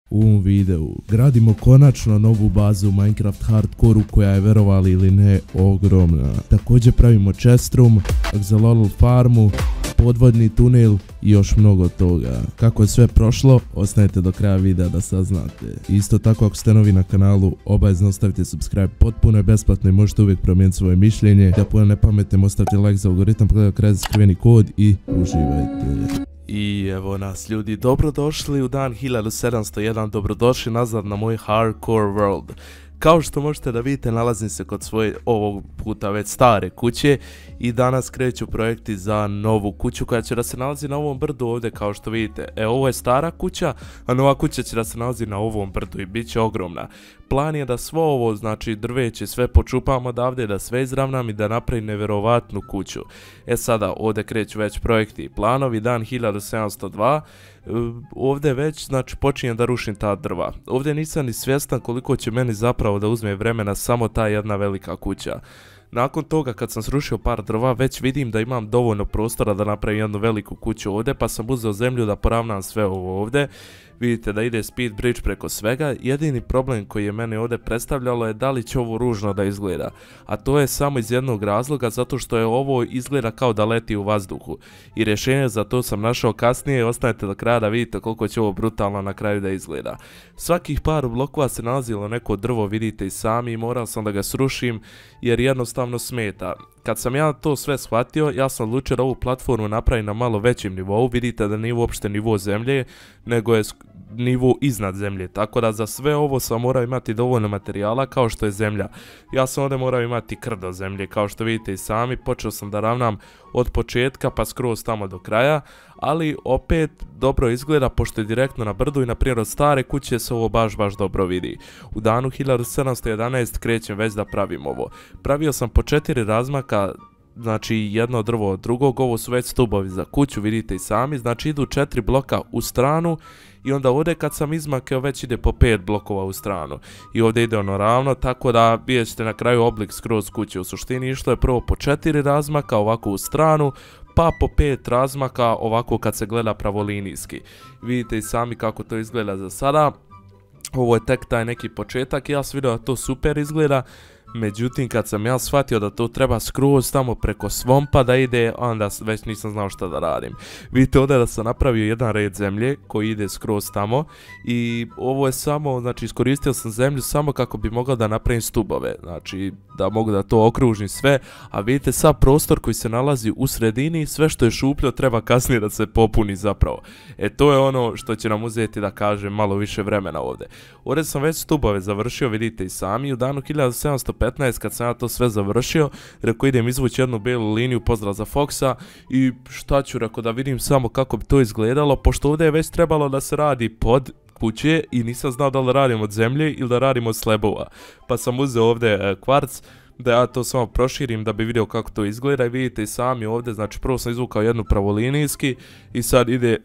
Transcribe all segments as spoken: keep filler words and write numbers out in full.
U ovom videu gradimo konačno novu bazu u Minecraft Hardcore koja je, verovali ili ne, ogromna. Također pravimo chest room, axolotl farmu, podvodni tunel i još mnogo toga. Kako je sve prošlo, ostanite do kraja videa da saznate. Isto tako, ako ste novi na kanalu, obavezno ostavite subscribe, potpuno je besplatno i možete uvijek promijeniti svoje mišljenje. Da puno ne pametnem, ostavite like za algoritam, pogledajte kraj za skriveni kod i uživajte. I evo nas ljudi, dobrodošli u dan hiljadu sedamsto jedan, dobrodošli nazad na moj Hardcore World. Kao što možete da vidite, nalazim se kod svoje ovog puta već stare kuće i danas kreću projekti za novu kuću koja će da se nalazi na ovom brdu ovdje, kao što vidite. E, ovo je stara kuća, a nova kuća će da se nalazi na ovom brdu i bit će ogromna. Plan je da svo ovo, znači drveće, sve počupam odavde, da sve izravnam i da napravim nevjerovatnu kuću. E sada, ovdje kreću već projekti i planovi, dan hiljadu sedamsto dva. Ovdje već, znači, počinjem da rušim ta drva. Ovdje nisam ni svjestan koliko će meni zapravo da uzme vremena samo ta jedna velika kuća. Nakon toga, kad sam srušio par drva, već vidim da imam dovoljno prostora da napravim jednu veliku kuću ovdje, pa sam uzeo zemlju da poravnam sve ovo ovdje. Vidite da ide speed bridge preko svega. Jedini problem koji je meni ovdje predstavljalo je da li će ovo ružno da izgleda. A to je samo iz jednog razloga, zato što je ovo izgleda kao da leti u vazduhu. I rješenje za to sam našao kasnije, ostanete do kraja da vidite koliko će ovo brutalno na kraju da izgleda. Svakih par blokova se nalazilo neko drvo, vidite i sami, i morao sam da ga srušim jer jednostavno smeta. Kad sam ja to sve shvatio, ja sam odlučio da ovu platformu napravim na malo većem nivou. Vidite da nije uopšte nivo zemlje, nego je nivo iznad zemlje, tako da za sve ovo sam morao imati dovoljno materijala kao što je zemlja. Ja sam ovdje morao imati krdo zemlje, kao što vidite i sami. Počeo sam da ravnam od početka pa skroz tamo do kraja, ali opet dobro izgleda pošto je direktno na brdu i na primjer od stare kuće se ovo baš baš dobro vidi. U danu hiljadu sedamsto jedanaest krećem već da pravim ovo. Pravio sam po četiri razmaka, znači jedno drvo od drugog. Ovo su već stubovi za kuću, vidite i sami, znači idu četiri bloka u stranu i onda ovdje kad sam izmakeo već ide po pet blokova u stranu i ovdje ide ono ravno, tako da vidjet ćete na kraju oblik skroz kuće. U suštini išlo je prvo po četiri razmaka ovako u stranu, pa po pet razmaka ovako kad se gleda pravolinijski. Vidite i sami kako to izgleda za sada. Ovo je tek taj neki početak, ja sam vidio da to super izgleda. Međutim, kad sam ja shvatio da to treba skroz tamo preko svompa da ide, onda već nisam znao šta da radim. Vidite ovdje da sam napravio jedan red zemlje koji ide skroz tamo i ovo je samo, znači iskoristio sam zemlju samo kako bi mogao da napravim stubove, znači da mogu da to okružim sve, a vidite sad prostor koji se nalazi u sredini, sve što je šupljo treba kasnije da se popuni zapravo. E to je ono što će nam uzeti, da kažem, malo više vremena ovdje. Ovdje sam već stubove završio, vidite i sami. U danu hiljadu sedamsto petnaest kad sam ja to sve završio, rekao idem izvući jednu bijelu liniju, pozdrav za Foxa, i šta ću, rekao da vidim samo kako bi to izgledalo, pošto ovdje je već trebalo da se radi pod kuće i nisam znao da li radim od zemlje ili da radim od slebova, pa sam uzeo ovdje e, kvarc da ja to samo proširim da bi vidio kako to izgleda. I vidite i sami ovdje, znači prvo sam izvukao jednu pravolinijski i sad ide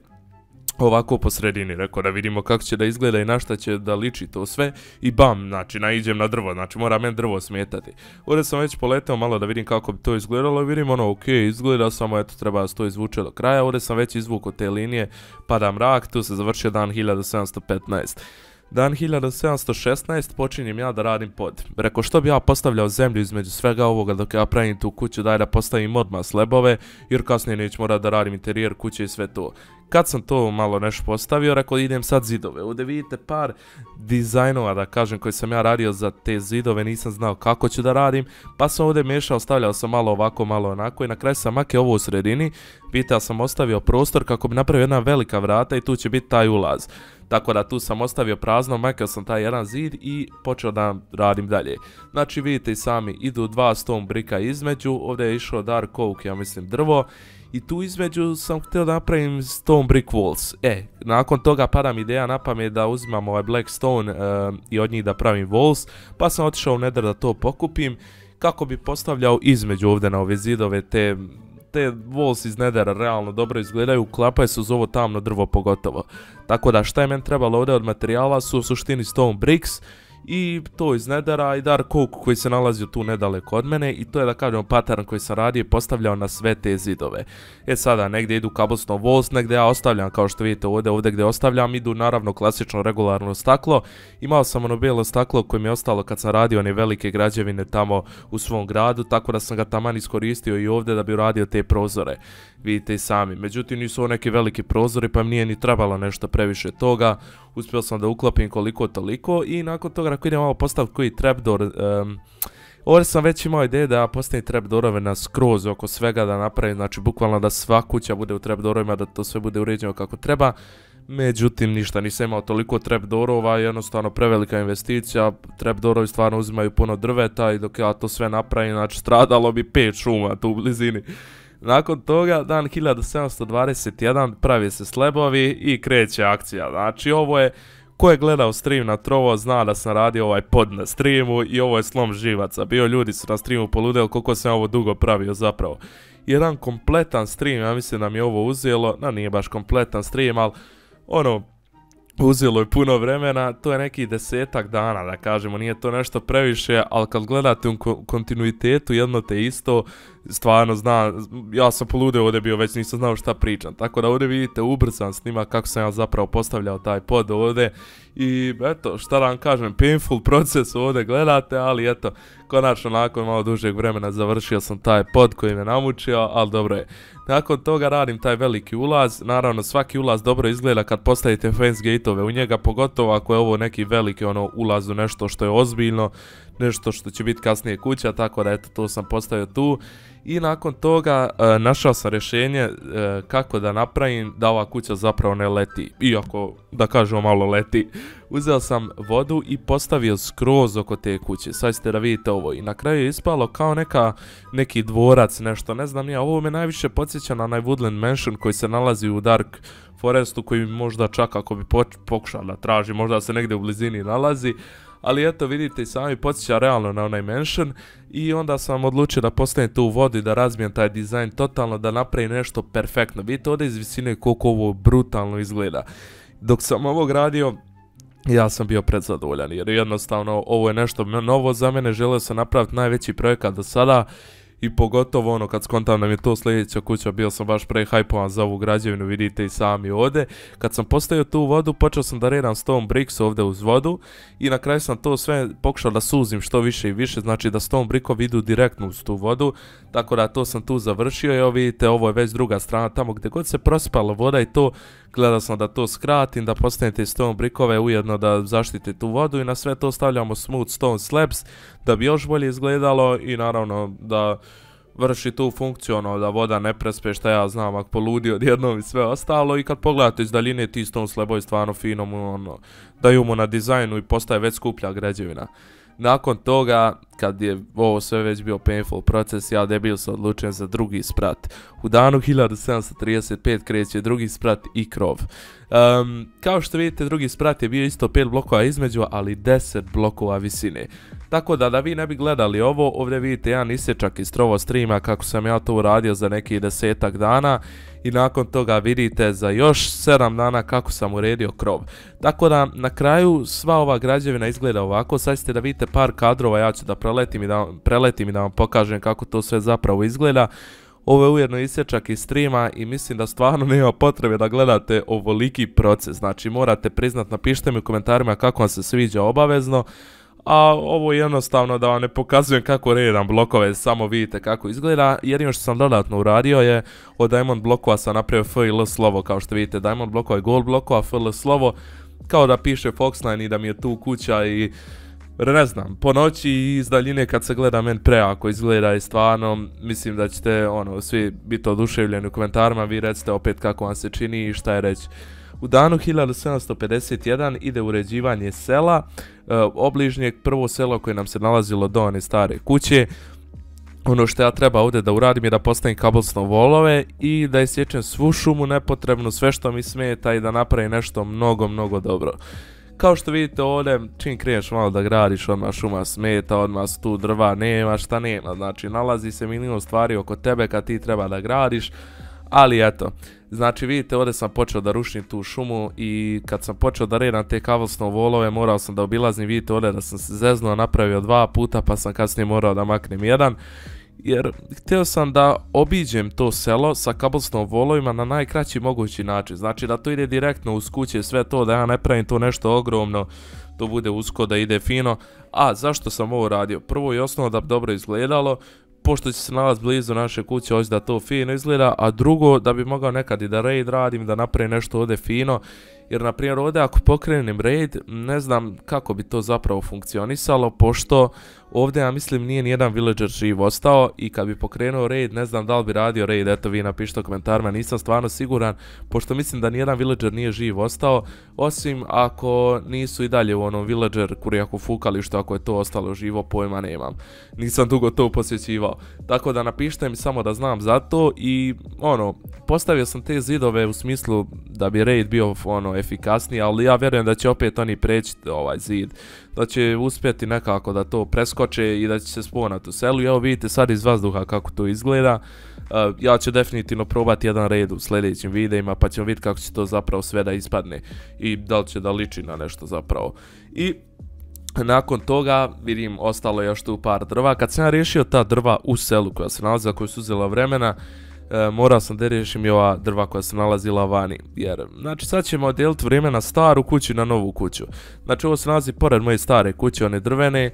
ovako po sredini, rekao da vidimo kako će da izgleda i na šta će da liči to sve, i bam, znači naiđem na drvo, znači mora meni drvo smetati. Ovdje sam već poletao malo da vidim kako bi to izgledalo i vidim ono, ok, izgleda, samo eto treba da se to izvuče do kraja. Ovdje sam već izvukao te linije, pada mrak, tu se završio dan hiljadu sedamsto petnaest. Dan hiljadu sedamsto šesnaest počinjem ja da radim pod. Rekao što bi ja postavljao zemlju između svega ovoga dok ja pravim tu kuću, daj da postavim odmah slebove jer kasnije neću morat da radim interijer kuće i sve to. Kad sam to malo nešto postavio, rekao idem sad zidove. Ovdje vidite par dizajnova, da kažem, koji sam ja radio za te zidove, nisam znao kako ću da radim, pa sam ovdje mešao, stavljao sam malo ovako, malo onako i na kraju sam makeo ovo u sredini. Vidite, ja sam ostavio prostor kako bi napravio jedna velika vrata i tu će biti taj ulaz. Tako da tu sam ostavio prazno, makao sam taj jedan zid i počeo da radim dalje. Znači vidite i sami, idu dva stone brika između, ovdje je išao dark oak, ja mislim drvo, i tu između sam htio da napravim stone brick walls. E, nakon toga pada mi ideja na pamet da uzimam ovaj black stone uh, i od njih da pravim walls, pa sam otišao u nether da to pokupim kako bi postavljao između ovdje na ove zidove te... Te walls iz nedera realno dobro izgledaju, uklapaju se uz ovo tamno drvo pogotovo. Tako da šta je meni trebalo ovdje od materijala su u suštini stone bricks i to iz nedara i Dark Oak koji se nalazio tu nedaleko od mene i to je da kažemo pattern koji sam radio i postavljao na sve te zidove. E sada negdje idu cobblestone walls, negdje ja ostavljam kao što vidite ovdje, ovdje gdje ostavljam idu naravno klasično regularno staklo. Imao sam ono bijelo staklo koje mi je ostalo kad sam radio one velike građevine tamo u svom gradu, tako da sam ga taman iskoristio i ovdje da bi uradio te prozore. Vidite i sami. Međutim, nisu ovo neki veliki prozori pa mi nije ni trebalo nešto previše toga. Uspio sam da uklopim koliko toliko i nakon toga ako idem malo postaviti koji trapdoor, um, ovdje sam već imao ideje da postavim trapdoorove na skroz oko svega da napravim, znači bukvalno da sva kuća bude u trapdoorovima, da to sve bude uređeno kako treba. Međutim, ništa, nisam imao toliko trapdoorova, jednostavno prevelika investicija, trapdoorovi stvarno uzimaju puno drveta i dok ja to sve napravim, znači stradalo bi pet šuma tu u blizini. Nakon toga, dan hiljadu sedamsto dvadeset jedan, pravi se slebovi i kreće akcija. Znači, ovo je, ko je gledao stream na Trovo, zna da sam radio ovaj pod na streamu i ovo je slom živaca. Bio ljudi su na streamu poludeli koliko sam ovo dugo pravio zapravo. Jedan kompletan stream, ja mislim da mi je ovo uzelo, no nije baš kompletan stream, ali ono, uzelo je puno vremena, to je neki desetak dana da kažemo, nije to nešto previše, ali kad gledate u kontinuitetu jedno te isto, stvarno zna, ja sam poludeo ovdje bio, već nisam znao šta pričam, tako da ovdje vidite ubrzan snima kako sam ja zapravo postavljao taj pod ovdje i eto, šta da vam kažem, painful proces ovdje gledate, ali eto, konačno nakon malo dužeg vremena završio sam taj pod koji me namučio, ali dobro je. Nakon toga radim taj veliki ulaz, naravno svaki ulaz dobro izgleda kad postavite fence gate-ove u njega, pogotovo ako je ovo neki veliki ono ulaz u nešto što je ozbiljno, nešto što će biti kasnije kuća, tako da eto to sam postavio tu. I nakon toga e, našao sam rješenje e, kako da napravim da ova kuća zapravo ne leti, iako da kažemo malo leti. Uzeo sam vodu i postavio skroz oko te kuće, sad ćete da vidite ovo i na kraju je ispalo kao neka, neki dvorac, nešto, ne znam ja, ovo me najviše podsjeća na onaj Woodland Mansion koji se nalazi u Dark Forestu, koji možda čak ako bi pokušao da traži, možda se negdje u blizini nalazi. Ali eto vidite i sami podsjeća realno na onaj mansion i onda sam odlučio da postavim tu vodu i da razbijem taj dizajn totalno, da napravim nešto perfektno. Vidite ovdje iz visine koliko ovo brutalno izgleda. Dok sam ovo gradio, ja sam bio predzadovoljan jer jednostavno ovo je nešto novo za mene, želio sam napraviti najveći projekat do sada. I pogotovo ono kad skontam nam je to sljedeća kuća, bio sam baš prehajpovan za ovu građevinu, vidite i sami ovdje. Kad sam postavio tu vodu, počeo sam da redam stone bricks ovdje uz vodu i na kraju sam to sve pokušao da suzim što više i više, znači da stone brickovi idu direktno uz tu vodu, tako da to sam tu završio i evo vidite ovo je već druga strana, tamo gdje god se prosipala voda i to gledao sam da to skratim, da postavite stone brickove ujedno da zaštite tu vodu i na sve to stavljamo smooth stone slabs da bi još bolje izgledalo i naravno da vrši tu funkciju ono da voda ne prespe šta ja znam ako poludi odjednom i sve ostalo i kad pogledate iz daljine ti stone slabovi stvarno fino mu ono daju mu na dizajnu i postaje već skuplja građevina. Nakon toga, kad je ovo sve već bio painful proces, ja debil se odlučujem za drugi sprat. U danu hiljadu sedamsto trideset pet kreće drugi sprat i krov. Um, kao što vidite, drugi sprat je bio isto pet blokova između, ali deset blokova visine. Tako da da vi ne bi gledali ovo, ovdje vidite jedan isječak iz Trovo streama kako sam ja to uradio za neki desetak dana. I nakon toga vidite za još sedam dana kako sam uredio krov. Tako da na kraju sva ova građevina izgleda ovako. Sad ćete da vidite par kadrova, ja ću da preletim i da, preletim i da vam pokažem kako to sve zapravo izgleda. Ovo je ujedno isječak iz streama i mislim da stvarno nema potrebe da gledate ovoliki proces. Znači morate priznat, napišite mi u komentarima kako vam se sviđa obavezno. A ovo je jednostavno da vam ne pokazujem kako redam blokove, samo vidite kako izgleda. Jedino što sam dodatno uradio je od diamond blokova sam napravio F i L slovo, kao što vidite diamond blokova i gold blokova, F L slovo, kao da piše Foxline i da mi je tu kuća i ne znam, po noći i iz daljine kad se gleda men preako izgleda i stvarno mislim da ćete ono svi biti oduševljeni u komentarima, vi recite opet kako vam se čini i šta je reći. U danu hiljadu sedamsto pedeset jedan ide uređivanje sela, e, obližnjeg, prvo selo koje nam se nalazilo do one stare kuće. Ono što ja treba ovdje da uradim je da postavim cobblestone wallove i da isječem svu šumu nepotrebnu, sve što mi smeta i da napravim nešto mnogo, mnogo dobro. Kao što vidite ovdje, čim kreneš malo da gradiš, odmah šuma smeta, odmah tu drva nema, šta nema, znači nalazi se milion stvari oko tebe kad ti treba da gradiš. ali eto. Znači vidite, ovdje sam počeo da rušim tu šumu i kad sam počeo da redam te cobblestone volove, morao sam da obilazim, vidite ovdje da sam se zeznuo, napravio dva puta, pa sam kasnije morao da maknem jedan. Jer htio sam da obiđem to selo sa cobblestone volovima na najkraći mogući način. Znači da to ide direktno uz kuće, sve to, da ja ne pravim to nešto ogromno, to bude usko, da ide fino. A zašto sam ovo radio? Prvo i osnovno da bi dobro izgledalo, pošto će se nalaz blizu naše kuće, hoće da to fino izgleda, a drugo da bi mogao nekad i da raid radim, da napravim nešto ovdje fino, jer na primjer ovdje ako pokrenem raid, ne znam kako bi to zapravo funkcionisalo, pošto ovdje ja mislim nije nijedan villager živ ostao i kad bi pokrenuo raid, ne znam da li bi radio raid, eto vi napišite u komentarima, nisam stvarno siguran, pošto mislim da nijedan villager nije živ ostao, osim ako nisu i dalje u onom villager kurijaku fukalištu, ako je to ostalo živo, pojma nemam, nisam dugo to posjećivao, tako da napišite mi samo da znam za to. I ono, postavio sam te zidove u smislu da bi raid bio ono efikasniji, ali ja vjerujem da će opet oni preći ovaj zid, da će uspjeti nekako da to preskoče i da će se spawnati u selu. I evo vidite sad iz vazduha kako to izgleda. Uh, ja ću definitivno probati jedan raid u sljedećim videima, pa ćemo vidjeti kako će to zapravo sve da ispadne i da li će da liči na nešto zapravo. I nakon toga vidim ostalo je još tu par drva. Kad sam ja riješio ta drva u selu koja se nalazi, koja su uzela vremena, E, morao sam da riješim i ova drva koja se nalazila vani, jer znači sad ćemo dijeliti vrijeme na staru kuću i na novu kuću. Znači ovo se nalazi pored moje stare kuće, one drvene,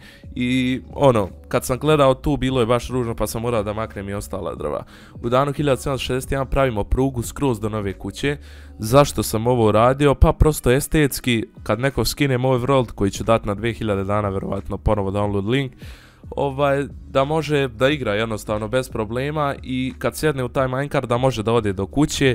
i ono, kad sam gledao tu bilo je baš ružno, pa sam morao da maknem i ostala drva. U danu hiljadu sedamsto šezdeset jedan pravimo prugu skroz do nove kuće. Zašto sam ovo radio? Pa prosto estetski, kad neko skine moj world koji ću dati na dvije hiljade dana, vjerovatno ponovo download link, ovaj, da može da igra jednostavno bez problema i kad sjedne u taj Minecraft da može da ode do kuće.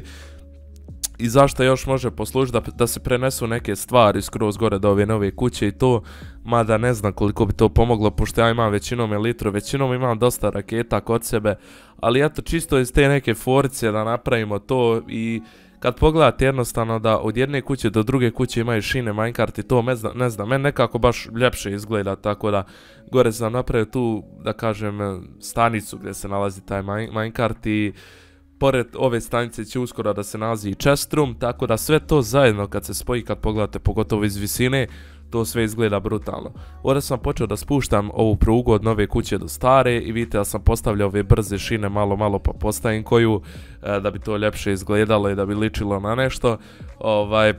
I zašto još može poslužiti da, da se prenesu neke stvari skroz gore do ove nove kuće i to, mada ne znam koliko bi to pomoglo, pošto ja imam većinom elitru, većinom imam dosta raketa kod sebe, ali eto čisto iz te neke force da napravimo to. I kad pogledate jednostavno da od jedne kuće do druge kuće imaju šine Minecraft i to, ne znam, ne znam, meni nekako baš ljepše izgleda, tako da gore sam napravio tu, da kažem, stanicu gdje se nalazi taj Minecraft i pored ove stanice će uskoro da se nalazi i chest room, tako da sve to zajedno kad se spoji, kad pogledate pogotovo iz visine, to sve izgleda brutalno. Ovdje sam počeo da spuštam ovu prugu od nove kuće do stare i vidite da sam postavljao ove brze šine malo malo pa postavim koju, e, da bi to ljepše izgledalo i da bi ličilo na nešto. Ovaj,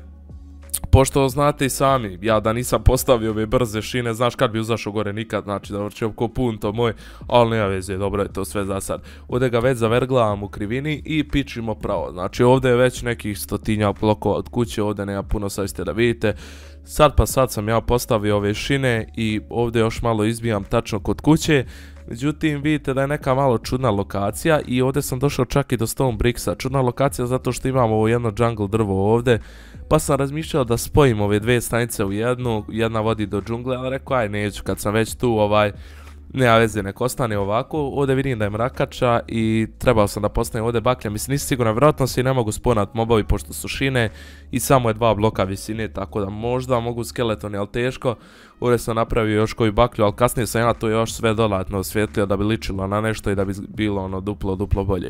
pošto znate i sami, ja da nisam postavio ove brze šine, znaš kad bi uzašao gore nikad, znači da vrčio ko punto moj, ali nema veze, dobro je to sve za sad. Ovdje ga već zaverglavam u krivini i pičimo pravo, znači ovdje je već nekih stotinja blokova od kuće, ovdje nema puno, sad ćete da vidite. Sad pa sad sam ja postavio ove šine i ovdje još malo izbijam tačno kod kuće. Međutim vidite da je neka malo čudna lokacija i ovdje sam došao čak i do stone bricksa. Čudna lokacija zato što imamo ovo jedno jungle drvo ovdje, pa sam razmišljao da spojim ove dvije stanice u jednu, jedna vodi do džungle, ali rekao aj neću, kad sam već tu, ovaj, nema veze, nek ostane ovako. Ovdje vidim da je mrakača i trebao sam da postavim ovdje baklje, mislim nisam siguran, vjerojatno se i ne mogu spawnat mobovi pošto su šine i samo je dva bloka visine, tako da možda mogu skeletoni, ali teško. Ovdje sam napravio još koju baklju, ali kasnije sam ja to još sve dodatno osvijetlio da bi ličilo na nešto i da bi bilo ono duplo, duplo bolje.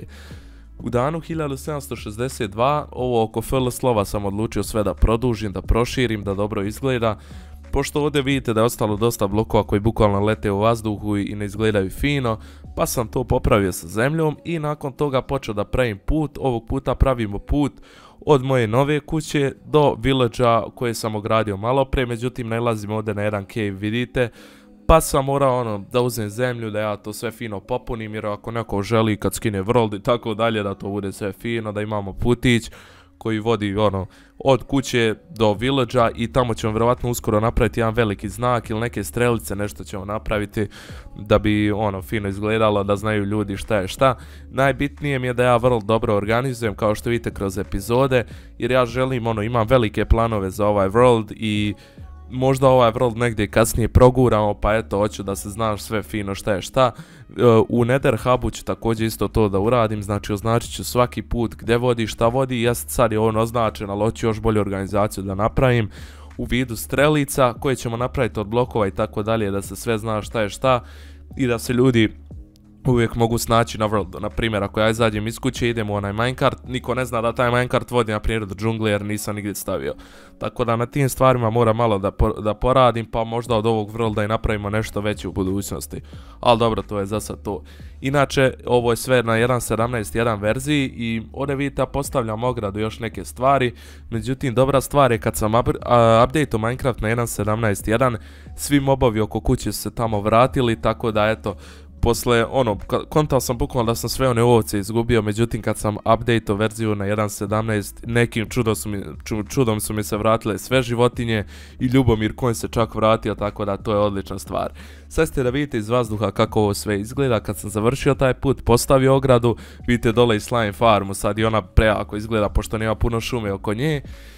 U danu hiljadu sedamsto šezdeset dva, ovo oko F L slova sam odlučio sve da produžim, da proširim, da dobro izgleda. Pošto ovdje vidite da je ostalo dosta blokova koji bukvalno lete u vazduhu i ne izgledaju fino, pa sam to popravio sa zemljom i nakon toga počeo da pravim put. Ovog puta pravimo put od moje nove kuće do villagea koje sam ogradio malo pre, međutim nalazim ovdje na jedan cave, vidite. Pa sam morao ono, da uzem zemlju, da ja to sve fino popunim, jer ako neko želi kad skine world i tako dalje da to bude sve fino, da imamo putić koji vodi ono od kuće do villagea i tamo ćemo vjerovatno uskoro napraviti jedan veliki znak ili neke strelice, nešto ćemo napraviti da bi ono fino izgledalo, da znaju ljudi šta je šta. Najbitnije mi je da ja vrlo dobro organizujem, kao što vidite kroz epizode, jer ja želim ono, imam velike planove za ovaj world i možda ovaj world negdje kasnije proguramo, pa eto, hoću da se znaš sve fino šta je šta. U Nether Hubu ću također isto to da uradim, znači označit ću svaki put gdje vodi, šta vodi, jest sad je on označen, ali hoću još bolju organizaciju da napravim u vidu strelica koje ćemo napraviti od blokova i tako dalje, da se sve zna šta je šta i da se ljudi uvijek mogu snaći na worldu. Na primjer, ako ja izađem iz kuće, idem u onaj minecart, niko ne zna da taj minecart vodi na primjer do džungle jer nisam nigdje stavio. Tako da na tim stvarima moram malo da, por da poradim, pa možda od ovog worlda i napravimo nešto veće u budućnosti. Ali dobro, to je za sad to. Inače, ovo je sve na jedan sedamnaest jedan verziji i ovdje vidite ja postavljam ogradu još neke stvari. Međutim, dobra stvar je kad sam update-o Minecraft na jedan sedamnaest jedan, svi mobovi oko kuće su se tamo vratili, tako da eto, posle, ono, kontao sam bukvalno da sam sve one ovce izgubio, međutim kad sam update-o verziju na jedan sedamnaest, nekim čudom su, mi, čudom su mi se vratile sve životinje i Ljubomir Coin se čak vratio, tako da to je odlična stvar. Sad ste da vidite iz vazduha kako ovo sve izgleda, kad sam završio taj put, postavio ogradu, vidite dole i slime farmu, sad i ona prejako izgleda pošto nema puno šume oko nje.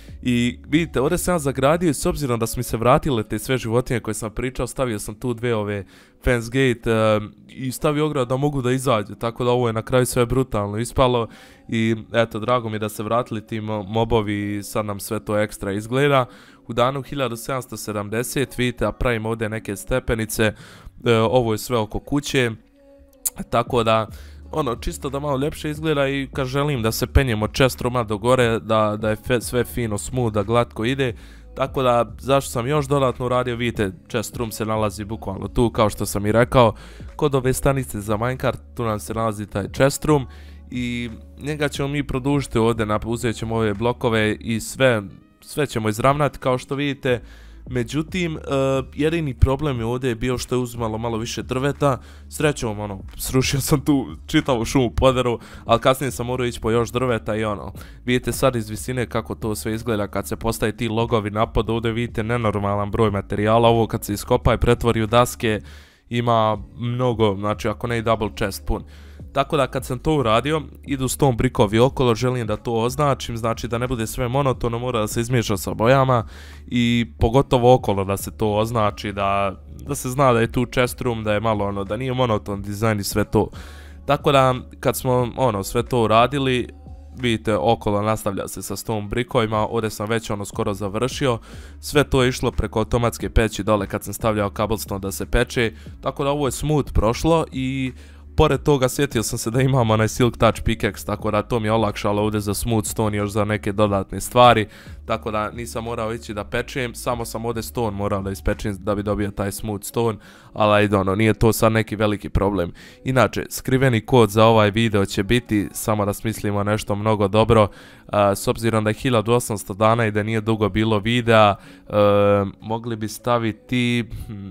I vidite, ovdje sam ja zagradio i s obzirom da su mi se vratile te sve životinje koje sam pričao, stavio sam tu dve ove fence gate uh, i stavio ogradu da mogu da izađu, tako da ovo je na kraju sve brutalno ispalo i eto, drago mi je da se vratili ti mobovi i sad nam sve to ekstra izgleda. U danu hiljadu sedamsto sedamdeset, vidite, a pravim ovdje neke stepenice, uh, ovo je sve oko kuće, tako da ono, čisto da malo ljepše izgleda i kad želim da se penjemo chest rooma do gore, da, da je fe, sve fino, smooth, da glatko ide. Tako da, zašto sam još dodatno uradio, vidite, chest room se nalazi bukvalno tu, kao što sam i rekao. Kod ove stanice za minecart, tu nam se nalazi taj chest room i njega ćemo mi produžiti ovdje, uzet ćemo ove blokove i sve, sve ćemo izravnati kao što vidite. Međutim, uh, jedini problem je ovdje bio što je uzimalo malo više drveta. Srećom, ono, srušio sam tu čitavu šumu poderu, ali kasnije sam morao ići po još drveta i ono, vidite sad iz visine kako to sve izgleda kad se postaje ti logovi napad, ovdje vidite nenormalan broj materijala, ovo kad se iskopa i pretvori u daske ima mnogo, znači ako ne i double chest pun. Tako da kad sam to uradio, idu stone brickovi okolo, želim da to označim, znači da ne bude sve monotono, mora da se izmiješa sa bojama i pogotovo okolo da se to označi, da, da se zna da je tu chest room, da je malo ono, da nije monoton dizajn i sve to. Tako da kad smo ono sve to uradili, vidite okolo nastavlja se sa stone brickovima, ovdje sam već ono skoro završio, sve to je išlo preko automatske peći dole kad sam stavljao cobblestone da se peče, tako da ovo je smooth prošlo i pored toga sjetio sam se da imamo onaj silk touch pickaxe, tako da to mi je olakšalo ovdje za smooth stone još za neke dodatne stvari, tako da nisam morao ići da pečem, samo sam ovdje stone morao da ispečem da bi dobio taj smooth stone, ali ajde ono, nije to sad neki veliki problem. Inače, skriveni kod za ovaj video će biti, samo da smislimo nešto mnogo dobro, uh, s obzirom da je hiljadu osamsto dana i da nije dugo bilo videa, uh, mogli bi staviti hmm,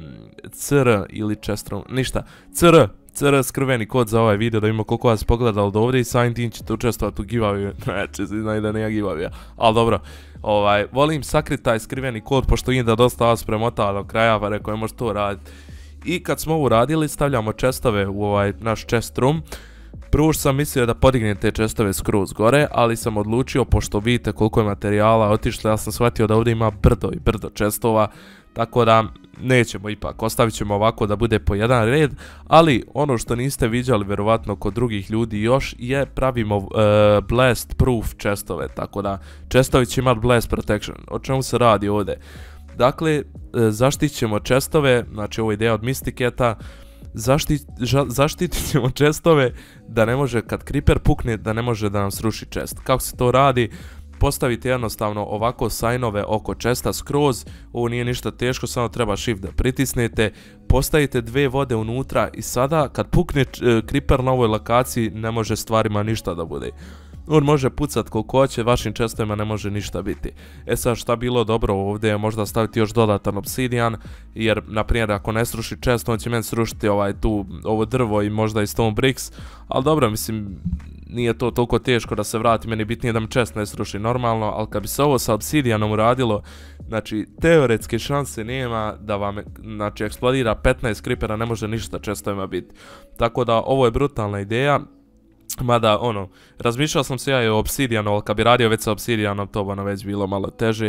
cr ili chest room, ništa, cr. C R skriveni kod za ovaj video da ima koliko vas pogledalo do ovdje i samim tim ćete učestvovati u giveaway, neće se znaju da nije giveaway, ali dobro, ovaj, volim sakriti taj skriveni kod pošto vidim da dosta vas premotava do kraja pa rekao je može to raditi. I kad smo ovo radili stavljamo chestove u ovaj naš chest room. Prvo što sam mislio da podignem te chestove skroz gore, ali sam odlučio, pošto vidite koliko je materijala otišlo, ja sam shvatio da ovdje ima brdo i brdo chestova, tako da nećemo ipak, ostavit ćemo ovako da bude po jedan red, ali ono što niste viđali verovatno kod drugih ljudi još je pravimo uh, blast proof chestove, tako da chestovi će imati blast protection. O čemu se radi ovdje? Dakle, zaštitit ćemo chestove, znači ovo je ideja od Mysticeta, Zaštit, ža, zaštitit ćemo chestove da ne može, kad creeper pukne, da ne može da nam sruši chest. Kako se to radi? Postavite jednostavno ovako sajnove oko chesta skroz, ovo nije ništa teško, samo treba shift da pritisnete, postavite dve vode unutra i sada kad pukne uh, creeper na ovoj lokaciji ne može stvarima ništa da bude. On može pucat koliko hoće, vašim chestovima ne može ništa biti. E sad šta bilo dobro ovdje je možda staviti još dodatan obsidian, jer na primjer ako ne sruši chest on će meni srušiti ovaj tu ovo drvo i možda i stone bricks, ali dobro mislim nije to toliko teško da se vrati, meni bitnije da mi chest ne sruši normalno, ali kad bi se ovo sa obsidianom uradilo, znači teoretske šanse nema da vam znači eksplodira petnaest creepera, ne može ništa chestovima biti. Tako da ovo je brutalna ideja. Mada, ono, razmišljao sam se ja i o obsidianu, ali kad bi radio već sa obsidijanom, to bi ono već bilo malo teže.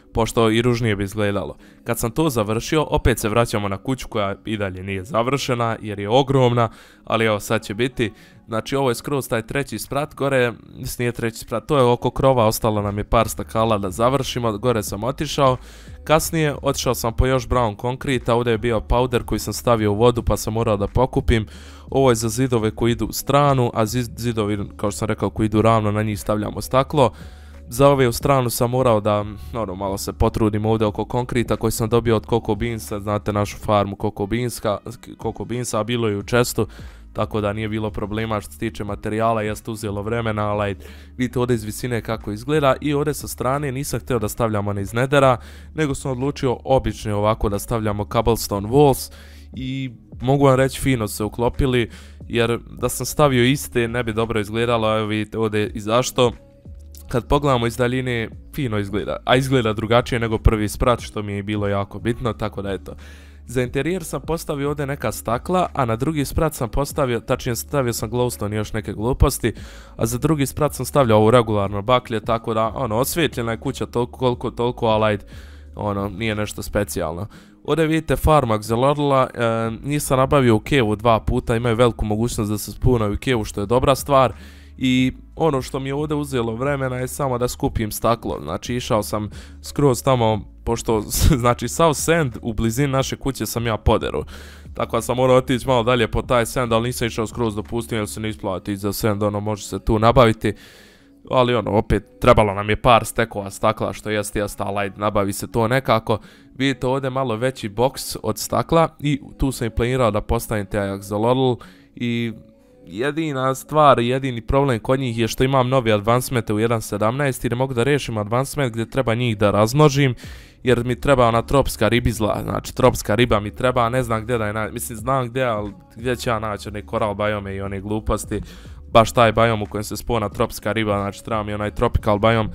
pošto i ružnije bi izgledalo. Kad sam to završio, opet se vraćamo na kuću koja i dalje nije završena jer je ogromna, ali evo sad će biti. Znači ovo je skroz taj treći sprat, gore, mislim nije treći sprat, to je oko krova, ostalo nam je par stakala da završimo, gore sam otišao. Kasnije otišao sam po još brown konkrita, ovdje je bio powder koji sam stavio u vodu pa sam morao da pokupim. Ovo je za zidove koji idu u stranu, a zidovi, kao što sam rekao, koji idu ravno, na njih stavljamo staklo. Za ove u stranu sam morao da, ono, malo se potrudim ovdje oko konkrita koji sam dobio od Coco Beansa, znate našu farmu Coco Beanska, Coco Beansa, a bilo je u Čestu, tako da nije bilo problema što se tiče materijala, jeste uzelo vremena, ali vidite ovdje iz visine kako izgleda. I ovdje sa strane nisam htio da stavljamo ne iz nedera, nego sam odlučio obično ovako da stavljamo cobblestone walls i mogu vam reći fino se uklopili, jer da sam stavio iste ne bi dobro izgledalo, evo vidite ovdje i zašto. Kad pogledamo iz daljine, fino izgleda, a izgleda drugačije nego prvi sprat, što mi je bilo jako bitno, tako da eto. Za interijer sam postavio ovdje neka stakla, a na drugi sprat sam postavio, tačnije stavio sam glowstone i još neke gluposti, a za drugi sprat sam stavljao ovo regularno baklje, tako da, ono, osvjetljena je kuća toliko koliko toliko, ali ono, nije nešto specijalno. Ovdje vidite farmu Axolotla, e, nisam nabavio u kevu dva puta, imaju veliku mogućnost da se spunaju u kevu, što je dobra stvar. I ono što mi je ovdje uzelo vremena je samo da skupim staklo, znači išao sam skroz tamo, pošto znači sav sand u blizini naše kuće sam ja poderu. Tako da sam morao otići malo dalje po taj sand, ali nisam išao skroz do pustinje jer se ne isplati za sand, ono može se tu nabaviti. Ali ono, opet trebalo nam je par stekova stakla, što jest jest, ali nabavi se to nekako. Vidite ovdje malo veći boks od stakla i tu sam i planirao da postavim taj Axolotl i jedina stvar, jedini problem kod njih je što imam novi advancemete u jedan sedamnaest i ne mogu da rešim advancement gdje treba njih da razmnožim, jer mi treba ona tropska ribizla, znači tropska riba mi treba, ne znam gdje da je naći, mislim znam gdje, ali gdje će ja naći one koral biome i one gluposti, baš taj biom u kojem se spona tropska riba, znači treba mi onaj tropical biom,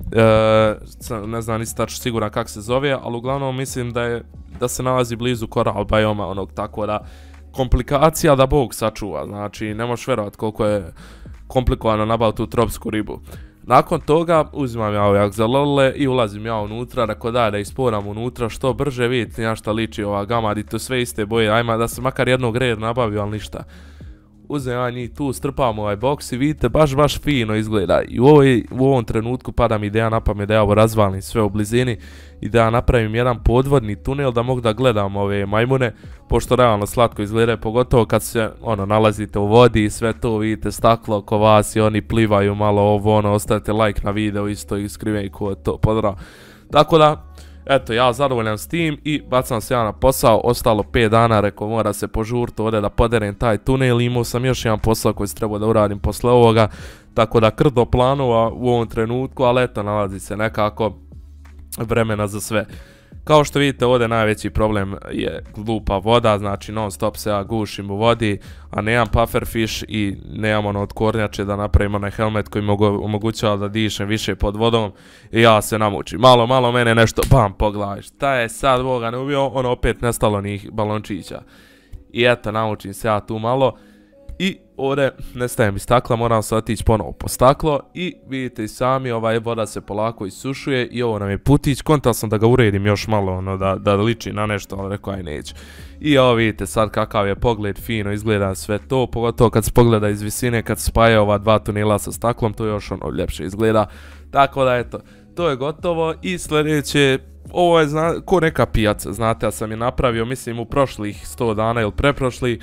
e, ne znam nisi tačno siguran kak se zove, ali uglavnom mislim da je, da se nalazi blizu koral bioma onog, tako da komplikacija da Bog sačuva, znači ne možeš vjerovat koliko je komplikovano nabaviti tu tropsku ribu. Nakon toga uzimam ja ove Axolotl i ulazim ja unutra, rekao da da isporam unutra što brže, vidite na šta liči ova gamad i to sve iste boje, ajma da se makar jednog red nabavio, ali ništa. Uzem ja njih tu, strpam ovaj boks i vidite baš baš fino izgleda i u, ovoj, u ovom trenutku pada mi ideja na pamet da ja ovo razvalim sve u blizini i da ja napravim jedan podvodni tunel da mogu da gledam ove majmune, pošto realno slatko izgleda, pogotovo kad se ono nalazite u vodi i sve to, vidite staklo oko vas i oni plivaju malo ovo ono, ostavite like na video isto i skrive i ko to podra. Tako da, eto, ja zadovoljan s tim i bacam se ja na posao, ostalo pet dana, rekao mora se požuriti ovdje da poderem taj tunel, imao sam još jedan posao koji se trebao da uradim posle ovoga, tako da krdo planova u ovom trenutku, ali eto, nalazi se nekako vremena za sve. Kao što vidite ovdje najveći problem je glupa voda, znači non stop se ja gušim u vodi, a nemam pufferfish i nemam ono od kornjače da napravim onaj helmet koji mogu omogućava da dišem više pod vodom i ja se namučim. Malo, malo mene nešto bam po glavi, šta je sad Boga ne ubio, ono opet nestalo njih balončića. I eto, namučim se ja tu malo i ovdje nestaje mi stakla, moram se otići ponovo po staklo i vidite i sami, ovaj voda se polako isušuje i ovo nam je putić, kontao sam da ga uredim još malo, ono, da, da liči na nešto, ali rekao aj neću. I ovo vidite sad kakav je pogled, fino izgleda sve to, pogotovo kad se pogleda iz visine, kad se spaja ova dva tunela sa staklom, to još ono ljepše izgleda. Tako da eto, to je gotovo i sljedeće, ovo je zna, ko neka pijaca, znate, ja sam je napravio, mislim u prošlih sto dana ili preprošlih.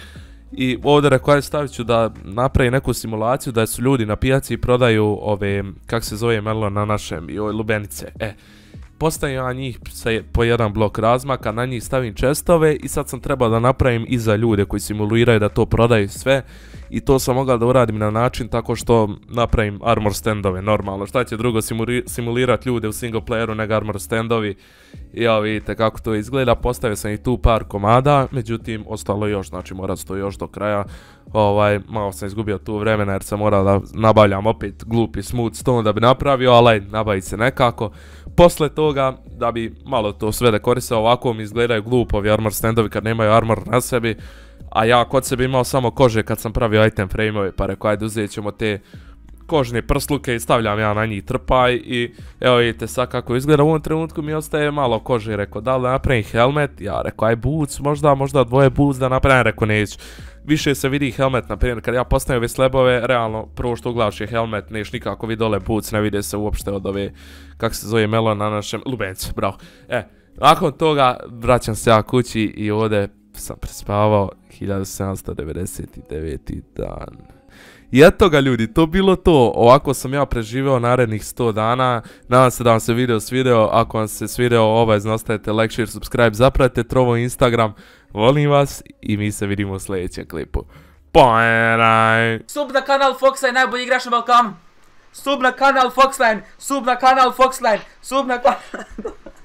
I ovdje rekao aj stavit ću da napravi neku simulaciju da su ljudi na pijaci i prodaju ove, kak se zove merlo na našem, i ove lubenice. E, postavim ja njih sa po jedan blok razmaka, na njih stavim čestove i sad sam trebao da napravim i za ljude koji simuliraju da to prodaju sve. I to sam mogao da uradim na način tako što napravim armor standove, normalno. Šta će drugo simulirati ljude u single playeru nego armor standovi. I evo vidite kako to izgleda, postavio sam i tu par komada, međutim ostalo još, znači mora se to još do kraja. Ovaj, malo sam izgubio tu vremena jer sam morao da nabavljam opet glupi smooth stone da bi napravio, ali nabavi se nekako. Posle toga, da bi malo to sve dekorisao, ovako mi izgledaju glupovi armor standovi kad nemaju armor na sebi. A ja kod sebe imao samo kože kad sam pravio item frame-ove, pa rekao ajde uzet ćemo te kožne prsluke i stavljam ja na njih trpaj i evo vidite sad kako izgleda. U ovom trenutku mi ostaje malo kože, rekao da li napravim helmet, ja rekao aj boots, možda, možda dvoje boots da napravim, rekao neću. Više se vidi helmet, na primjer kad ja postavim ove slabove, realno prvo što uglaš je helmet, neš nikako vidi dole boots, ne vide se uopšte od ove, kako se zove melon na našem, lubencu, bravo. E, nakon toga vraćam se ja kući i ovdje sam prespavao hiljadu sedamsto devedeset deveti dan. I eto ga ljudi, to bilo to, ovako sam ja preživeo narednih sto dana, nadam se da vam se video svideo, ako vam se svideo obavezno ostavite like, share, subscribe, zapratite Trovo Instagram, volim vas i mi se vidimo u sljedećem klipu. Bye! Sub na kanal Foxline, najbolji igrač na Balkanu. Sub na kanal Foxline, sub na kanal Foxline, sub na kanal...